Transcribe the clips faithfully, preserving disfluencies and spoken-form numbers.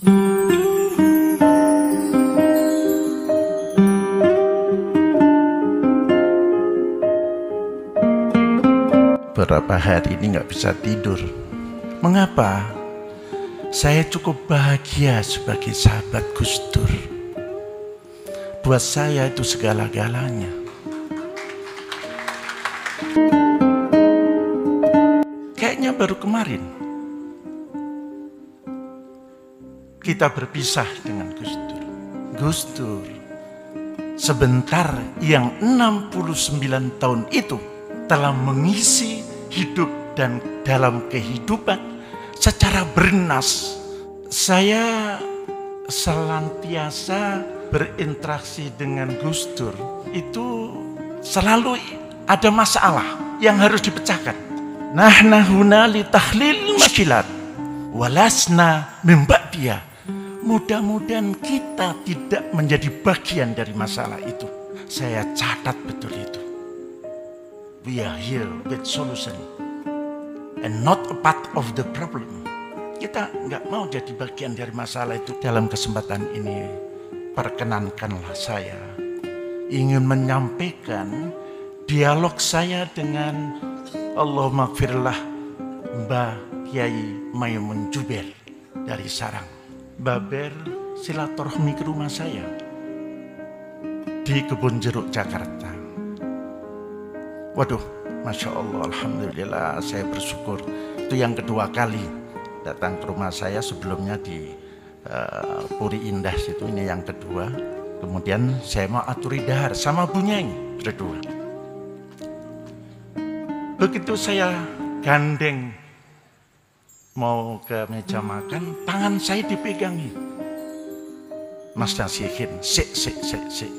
Beberapa hari ini nggak bisa tidur. Mengapa? Saya cukup bahagia sebagai sahabat Gus Dur. Buat saya itu segala-galanya. Kayaknya baru kemarin kita berpisah dengan Gus Dur. Gus Dur sebentar yang enam puluh sembilan tahun itu telah mengisi hidup dan dalam kehidupan secara bernas. Saya senantiasa berinteraksi dengan Gus Dur, itu selalu ada masalah yang harus dipecahkan. Nahna huna li tahlil masyilat walasna min ba'diyah. Mudah-mudahan kita tidak menjadi bagian dari masalah itu. Saya catat betul itu. We are here with solution and not a part of the problem. Kita nggak mau jadi bagian dari masalah itu. Dalam kesempatan ini, perkenankanlah saya ingin menyampaikan dialog saya dengan Allahumma gfirlah Mbah Kiai Maimun Juber dari Sarang. Baber silaturahmi ke rumah saya di Kebun Jeruk, Jakarta. Waduh, Masya Allah, Alhamdulillah, saya bersyukur. Itu yang kedua kali datang ke rumah saya, sebelumnya di uh, Puri Indah situ, ini yang kedua. Kemudian saya mau aturi dahar sama Bu Nyai, berdua. Begitu saya gandeng mau ke meja makan, tangan saya dipegangi. Mas Nasihin, sik, sik, sik, sik.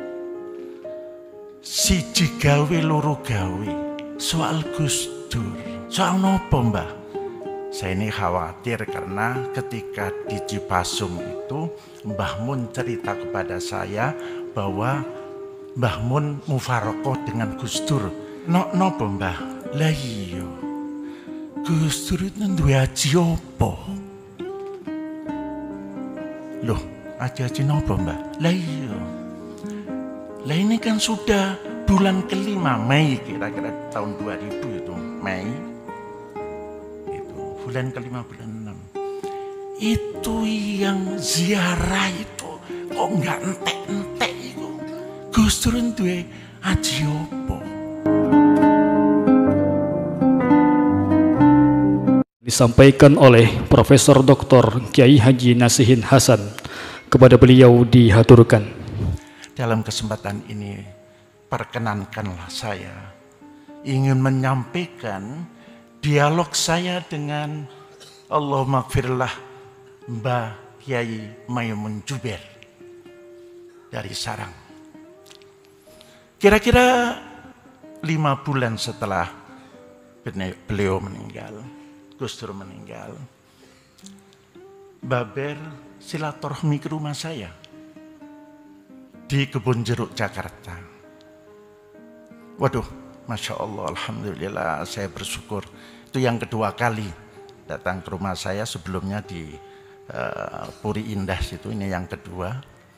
Siji gawe loro gawe soal Gus Dur. Soal nopo Mbah? Saya ini khawatir karena ketika di Cipasung itu Mbah Mun cerita kepada saya bahwa Mbah Mun mufarokoh dengan Gus Dur. No, nopo Mbah? Lah iya, Gus Dur itu duwe aji opo? Loh, aji-aji nopo Mbah? Lah iya, lah ini kan sudah bulan kelima, Mei kira-kira tahun dua ribu itu, Mei. Itu bulan kelima, bulan enam. Itu yang ziarah itu kok nggak entek-entek itu. Gus Dur duwe aji opo? Disampaikan oleh Profesor Doktor Kiai Haji Nasihin Hasan. Kepada beliau dihaturkan. Dalam kesempatan ini, perkenankanlah saya ingin menyampaikan dialog saya dengan Allahumma gfirlah Mbah Kiai Maimun Juber dari Sarang. Kira-kira lima bulan setelah beliau meninggal, Gus Dur meninggal, Baber silaturahmi ke rumah saya di Kebun Jeruk, Jakarta. Waduh, Masya Allah, Alhamdulillah, saya bersyukur. Itu yang kedua kali datang ke rumah saya, sebelumnya di uh, Puri Indah situ, ini yang kedua.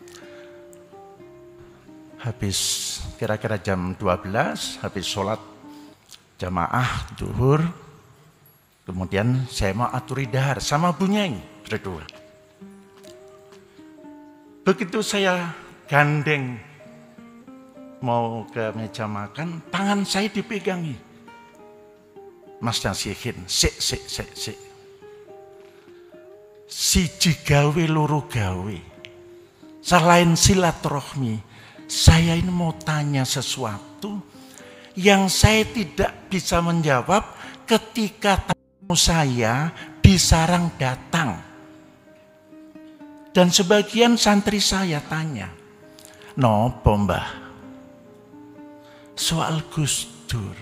Habis kira-kira jam dua belas, habis sholat jamaah duhur, kemudian saya mau aturi dahar sama Bu Nyai, berdua. Begitu saya gandeng mau ke meja makan, tangan saya dipegangi. Mas Nasihin, sik, sik, sik, sik. Siji gawe loro gawe. Selain silaturahmi, saya ini mau tanya sesuatu yang saya tidak bisa menjawab ketika tamu saya di Sarang datang. Dan sebagian santri saya tanya, nopo Mbah? Soal Gus Dur.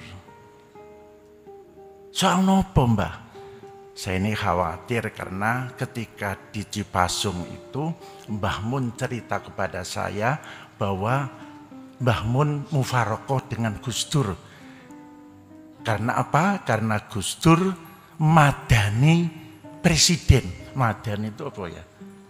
Soal nopo Mbah? Saya ini khawatir karena ketika di Cipasung itu Mbah Mun cerita kepada saya bahwa Mbah Mun mufarokoh dengan Gus Dur. Karena apa? Karena Gus Dur madani presiden. Madani itu apa ya?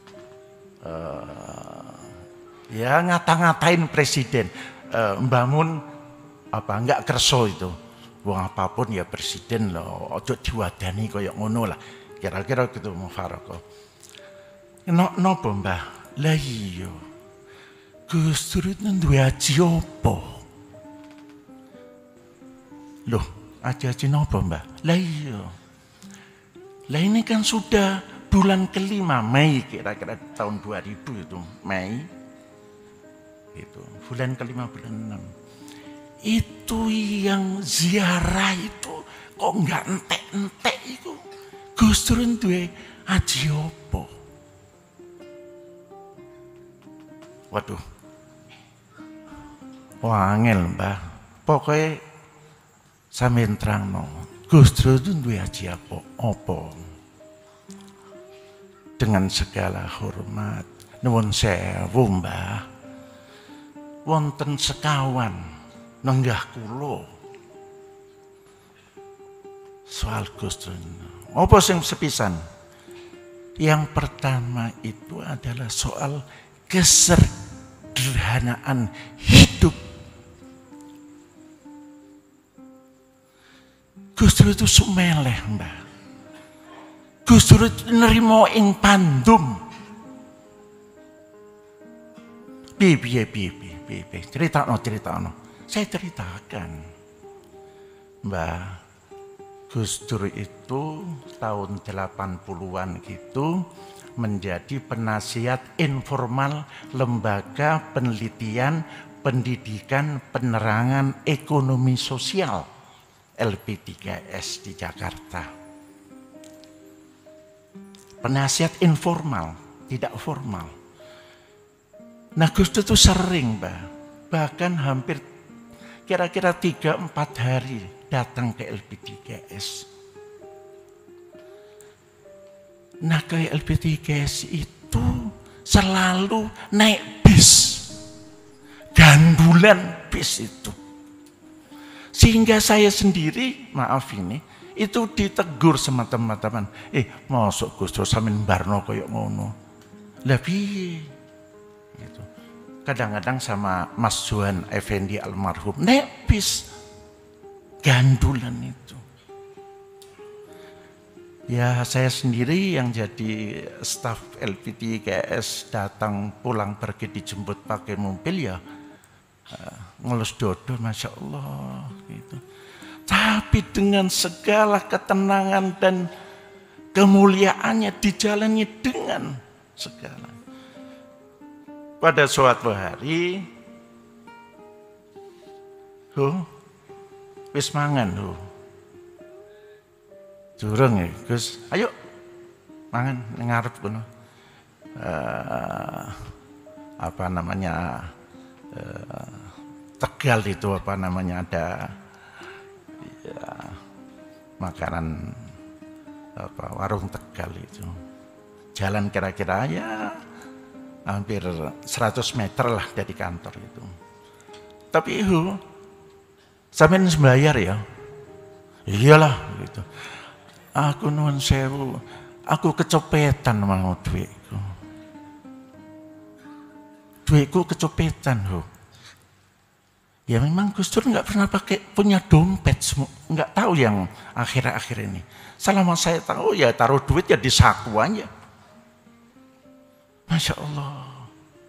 uh, ya ngata-ngatain presiden, uh, membangun apa enggak kerso itu. Wong apapun ya presiden loh, ojo diwadani koyok ngono lah. Kira-kira gitu Mufaraqah. No nopo Mbah? Lah iya. Gus Dur itu duwe aji apa? Loh, aji-aji nopo Mbah? Lah iya. Lah ini kan sudah bulan kelima Mei, kira-kira tahun dua ribu itu Mei. Itu bulan kelima bulan enam. Itu yang ziarah itu kok enggak entek-entek itu. Gus Dur duwe aji apa? Waduh. Wah, angel Mbah. Pokoknya sampeyan terangno. Gus Dur duwe aji apa? Apa? Dengan segala hormat, nuwun sewu Mbah. Wonten sekawan nenggah kula soal Gus Dur. Apa sing sepisan? Yang pertama itu adalah soal kesederhanaan hidup. Gus Dur itu sumeleh Mbah. Gus Dur itu nerimo ing pandum. Piye piye piye piye critakno critakno. Saya ceritakan. Mbah, Gus Dur itu tahun delapan puluhan gitu menjadi penasihat informal Lembaga Penelitian Pendidikan Penerangan Ekonomi Sosial L P tiga S di Jakarta. Penasihat informal, tidak formal. Nah Gus Dur itu sering Mbah, bahkan hampir kira-kira tiga empat hari datang ke L P tiga S. Nah ke L P tiga S itu selalu naik bis, gandulan bis itu. Sehingga saya sendiri, maaf ini, itu ditegur sama teman-teman. Eh masuk Gus Dur sampeyan barno koyo ngono. Lah piye? Gitu. Kadang-kadang sama Mas Johan Effendi almarhum naik bis gandulan itu. Ya saya sendiri yang jadi staf L P tiga S datang pulang pergi dijemput pakai mobil ya uh, ngelus dodo Masya Allah gitu. Tapi dengan segala ketenangan dan kemuliaannya dijalani dengan segala. Pada suatu hari, huh, wis mangan huh. Durung ya, Gus. Ayo mangan ngarep kono. Uh, apa namanya? Uh, Tegal itu apa namanya ada ya, makanan apa warung Tegal itu. Jalan kira-kira ya hampir seratus meter lah dari kantor itu. Tapi itu sampeyan sembayar ya? Iyalah gitu. Aku nuwun sewu, aku kecopetan mau duitku. Duitku kecopetan ho. Ya memang Gus Dur nggak pernah pakai punya dompet, nggak tahu yang akhir-akhir ini. Selama saya tahu ya taruh duit ya di saku aja. Masya Allah.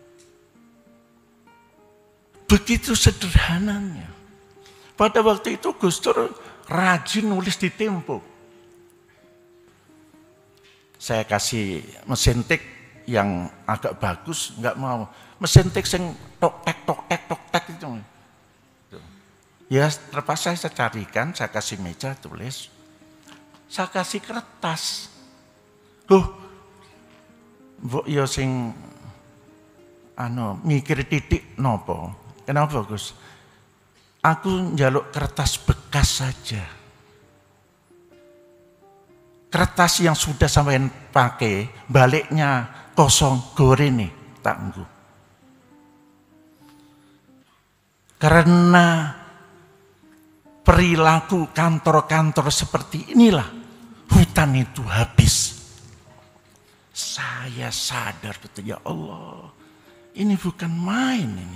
Begitu sederhananya. Pada waktu itu Gus Dur rajin nulis di Tempo. Saya kasih mesin tik yang agak bagus, nggak mau. Mesin tik yang tok tek tok tek tok tek itu. Ya terpaksa saya carikan, saya kasih meja tulis. Saya kasih kertas. Loh, mbok yo sing anu mikir titik nopo. Kenapa Gus? Aku njaluk kertas bekas saja. Kertas yang sudah sampean pakai, baliknya kosong goreng nih, tangguh. Karena perilaku kantor-kantor seperti inilah, hutan itu habis. saya sadar betul, ya Allah, ini bukan main ini.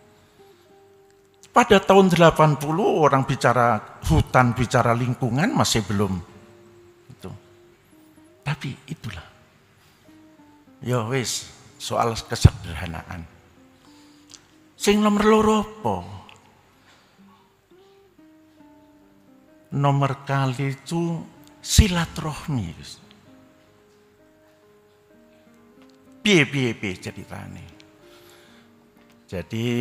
Pada tahun delapan puluh orang bicara hutan, bicara lingkungan masih belum itu. Tapi itulah. Ya wis, soal kesederhanaan. Sing nomor loro apa? Nomor kali itu silaturahmi. Piye-piye ceritane. Jadi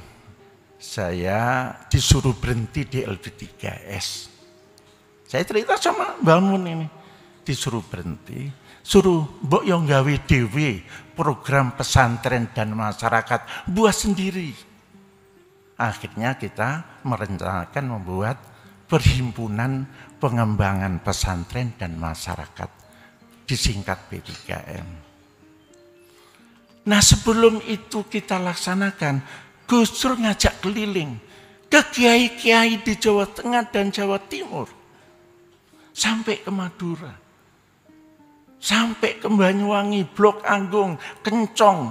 saya disuruh berhenti di L B tiga S. Saya cerita sama Mbak Mun ini, disuruh berhenti, suruh mbok yo gawe dhewe program pesantren dan masyarakat, buat sendiri. Akhirnya kita merencanakan membuat Perhimpunan Pengembangan Pesantren dan Masyarakat, disingkat P tiga M. Nah sebelum itu kita laksanakan, Gus Dur ngajak keliling ke kiai-kiai di Jawa Tengah dan Jawa Timur. Sampai ke Madura. Sampai ke Banyuwangi, Blok Anggung, Kencong,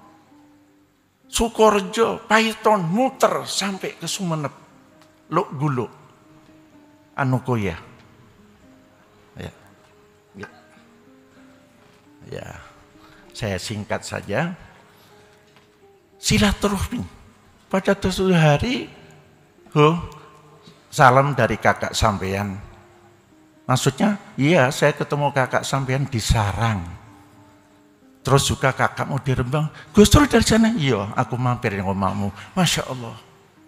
Sukorejo, Paiton, muter sampai ke Sumenep, Lok Guluk, Anukoya. Ya. Ya. Ya. Saya singkat saja. Silaturahmi. Pada suatu hari, oh, salam dari kakak sampean. Maksudnya, iya saya ketemu kakak sampean di Sarang. Terus juga kakakmu di Rembang. Gus Dur dari sana? Iya, aku mampir di rumahmu. Masya Allah.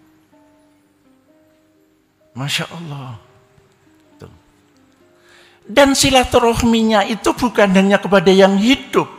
Masya Allah. Tuh. Dan silaturahminya itu bukan hanya kepada yang hidup.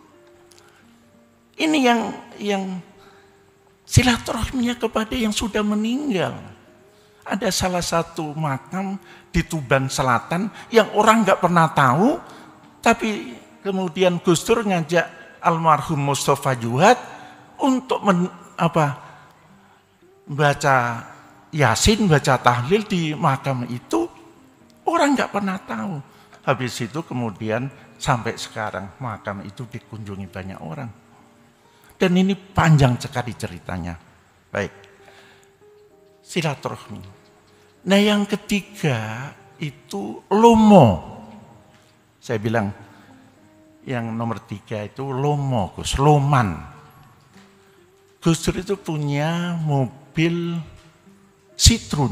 Ini yang yang silaturahminya kepada yang sudah meninggal. Ada salah satu makam di Tuban Selatan yang orang nggak pernah tahu, tapi kemudian Gus Dur ngajak almarhum Mustafa Juhat untuk men, apa, baca Yasin, baca tahlil di makam itu. Orang nggak pernah tahu. Habis itu kemudian sampai sekarang makam itu dikunjungi banyak orang. Dan ini panjang sekali ceritanya. Baik. Silaturahmi. Nah yang ketiga itu lomo. Saya bilang yang nomor tiga itu lomo, Gus, loman. Gus Dur itu punya mobil Citroen.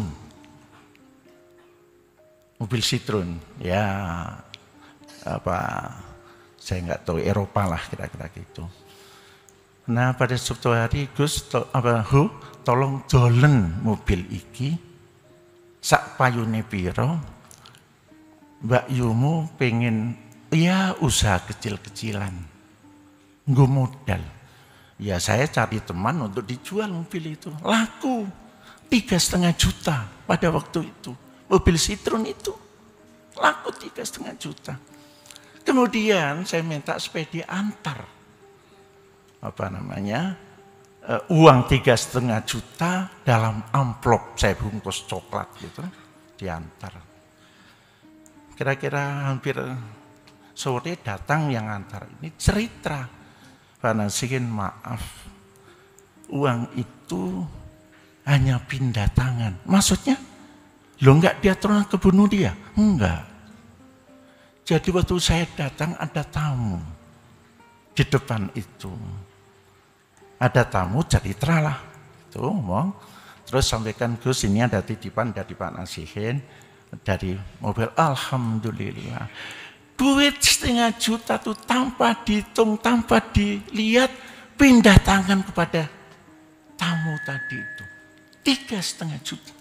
Mobil Citroen, ya apa? Saya nggak tahu, Eropa lah kira-kira gitu. Nah pada suatu hari Gus to, apa, hu, tolong dolen mobil iki sak payune piro, Mbak Yumu pengen ya usaha kecil-kecilan, nggo modal. Ya saya cari teman untuk dijual mobil itu, laku tiga setengah juta pada waktu itu. Mobil Citroen itu laku tiga setengah juta. Kemudian saya minta supaya diantar. Apa namanya, uh, uang tiga setengah juta dalam amplop saya bungkus coklat gitu diantar. Kira-kira hampir sore datang yang antar ini cerita, Pak Nasihin maaf, uang itu hanya pindah tangan. Maksudnya, lo enggak dia terus kebunuh dia? Enggak. Jadi waktu saya datang ada tamu di depan itu. Ada tamu jadi teralah. Itu ngomong. Terus sampaikan Gus ini ada titipan dari Pak Nasihin dari mobil. Alhamdulillah. Duit setengah juta tuh tanpa dihitung, tanpa dilihat pindah tangan kepada tamu tadi itu. Tiga setengah juta.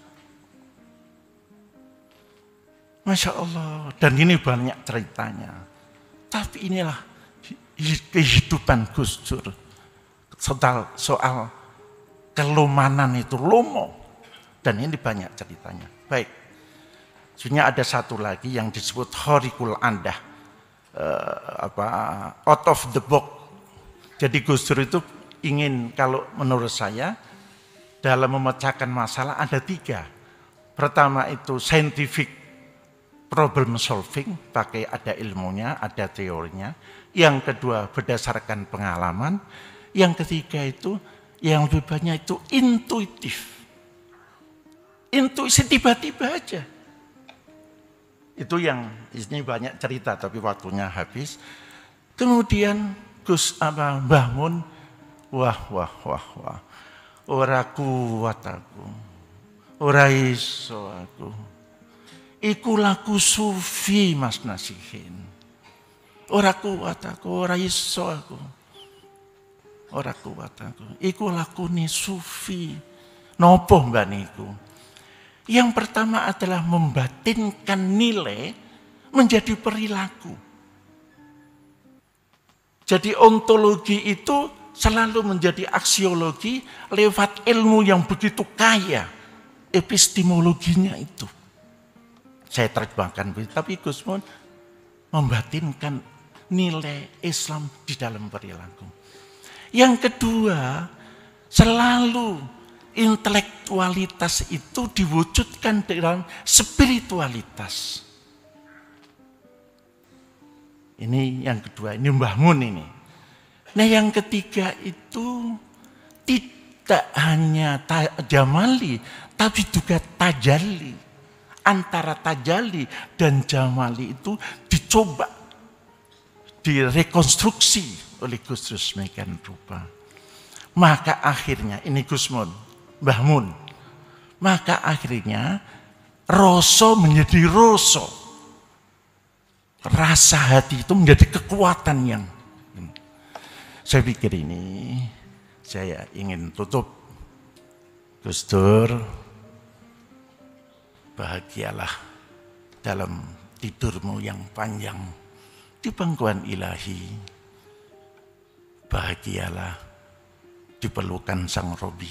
Masya Allah. Dan ini banyak ceritanya. Tapi inilah kehidupan Gus Dur. Soal, soal kelomanan itu lomo. Dan ini banyak ceritanya. Baik. Sebenarnya ada satu lagi yang disebut Horikul Andah. Uh, apa, out of the box. Jadi Gus Dur itu ingin, kalau menurut saya, dalam memecahkan masalah ada tiga. Pertama itu scientific problem solving, pakai ada ilmunya, ada teorinya. Yang kedua berdasarkan pengalaman. Yang ketiga itu yang lebih banyak itu intuitif. Intuisi tiba-tiba aja. Itu yang ini banyak cerita tapi waktunya habis. Kemudian Gus apa Mbah Mun, wah wah wah wah. Ora kuat aku. Ora iso aku. Iku laku sufi Mas Nasihin. Ora kuat aku, ora iso aku. Ora kuat aku. Iku lakune sufi. Nopo mbak niku? Yang pertama adalah membatinkan nilai menjadi perilaku. Jadi ontologi itu selalu menjadi aksiologi lewat ilmu yang begitu kaya. Epistemologinya itu. Saya terjemahkan, tapi Gus Mun membatinkan nilai Islam di dalam perilaku. Yang kedua, selalu intelektualitas itu diwujudkan dalam spiritualitas. Ini yang kedua, ini Mbah Mun ini. Nah yang ketiga itu tidak hanya jamali, tapi juga tajalli. Antara tajalli dan jamali itu dicoba, direkonstruksi oleh Gus Rusmekan rupa. Maka akhirnya, ini Gus Mun, Mbah Mun, maka akhirnya rasa menjadi rasa. Rasa hati itu menjadi kekuatan yang, saya pikir ini, saya ingin tutup. Gus Dur, bahagialah dalam tidurmu yang panjang di pangkuan ilahi. Bahagialah diperlukan Sang Robi.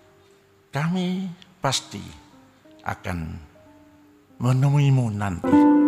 Kami pasti akan menemuimu nanti.